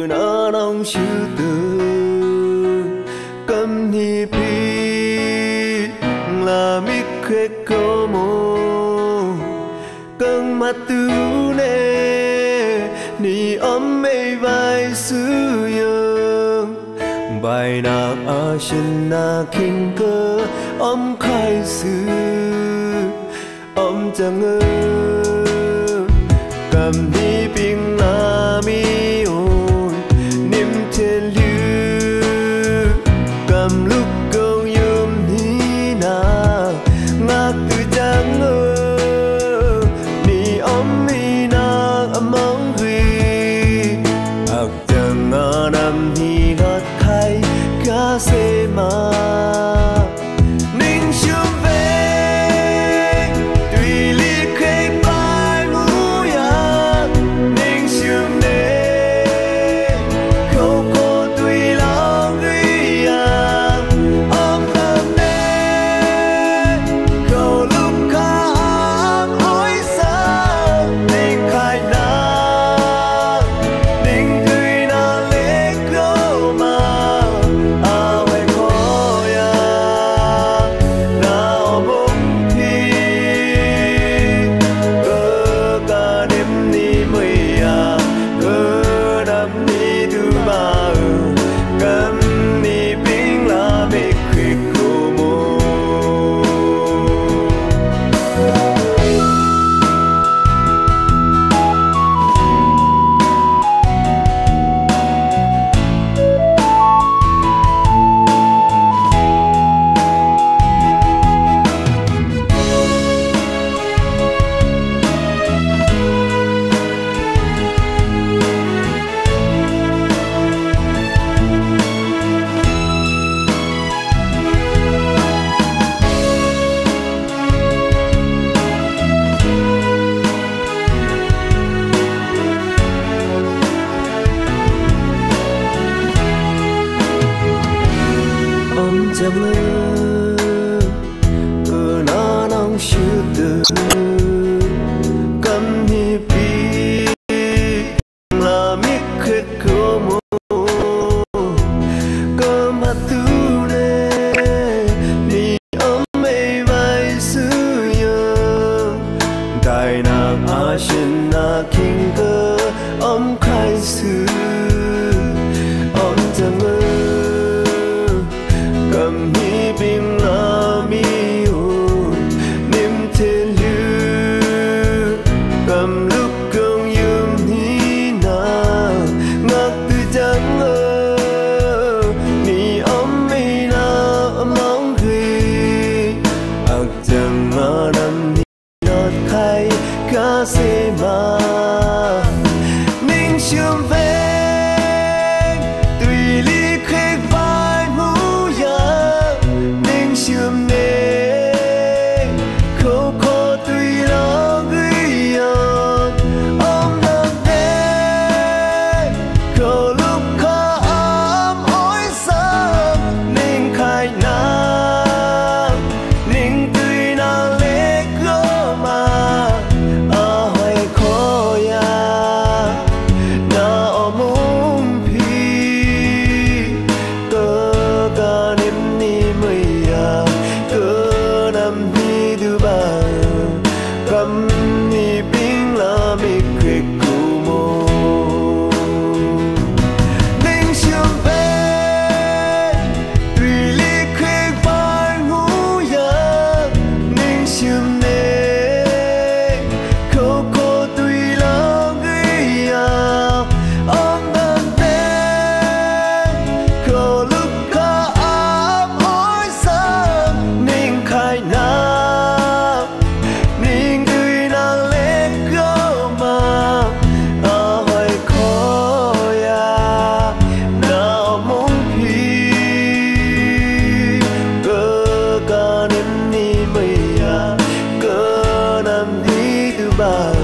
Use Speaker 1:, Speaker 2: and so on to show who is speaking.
Speaker 1: 那能晓得，今你比là mi khét cô mô cơn mắt tu nè ni ấm mây vai xứ dương bài na a shin na kinh cơ ấm khai xứ ấm chẳng ngơ cầm ni bình là mi ôi niềm thiên lưu cầm lúc câu yếm ni na ngạc từ chẳng ngơ ni ấm mi na ấm ấm ghi ạc chẳng ngờ nằm ni ngọt khai cá xe mà ninh sương về tùy ly khê bài mũ ya ninh sương nê khâu cô tùy lòng ghi ya ôm tâm nê khâu lúc khá ám ối xa ninh khai na ninh tùy na lê khâu mà a hoài khó ya nào bông thi cơ ca đêm ni mây ya cơ đêm ni thứ ba cam ni bình là mê khuyết cô mô ấm chẳng ngơ cơ na nong siêu tử cầm ni bi là mi khét cô mô cơ mà tu nê ni ấm mây vai xứ dương đại nàng a shin na kinh cơ ấm khai xứ ấm chẳng ngơ cầm hi bình là mi ôi niềm thiên lưu cầm lúc công yếm hi na ngạc từ chẳng ngờ ni ấm mi na ấm ấm ghi ạc chẳng ngờ nằm ni nọt khai cá xe mà ninh sương về tùy ly khê vai mũ ya ninh sương nê khâu khó tùy lo ghi yon ôm đâm nê khâu lúc khó ấm ối sớm ninh khai na ninh tùy na lê gơ mà a hoài khó ya na ôm ôm phi cơ ca đêm ni mây ya cơ năm ni thứ ba cầm ni bình là mi khuyết cô mô ninh sương về tùy ly khê vai mũ ya ninh sương nê khâu cô tùy lòng ghi ya ôm tâm nê khâu lúc khá ám ối xa ninh khai na ninh tùy na lê khâu mà a hoài khó ya nào mong khi cơ ca đêm ni mây ya cơ năm ni thứ ba